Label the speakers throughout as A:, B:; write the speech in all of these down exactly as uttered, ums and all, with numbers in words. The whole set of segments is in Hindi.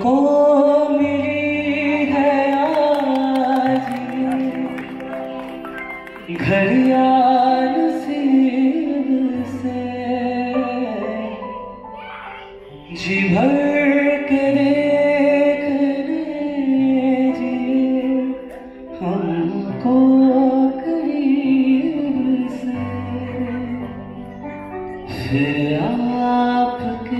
A: हमको मिली है आज घड़िया नसीब से, जी भर के देखने जी हमको करीब से, फिर आपके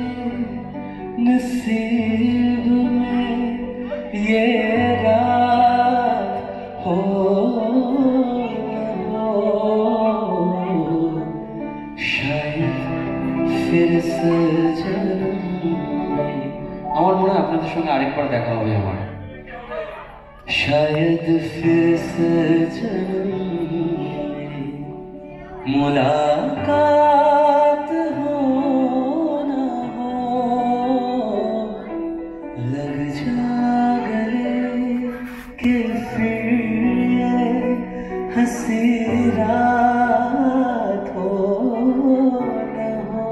A: नसीब में ये रात हो हो शायद फिर से जन्म में। আমার মনে হয় আপনাদের সঙ্গে আরেকবার দেখা হবে আমার। शायद फिर से जन्म में मुलाकात हो ना हो, लग जा गले के फिर ये हंसी रात हो ना हो,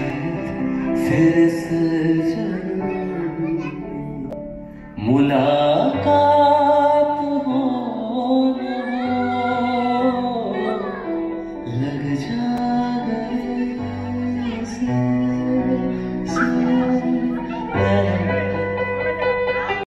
A: शायद फिर से जन्म में मुलाकात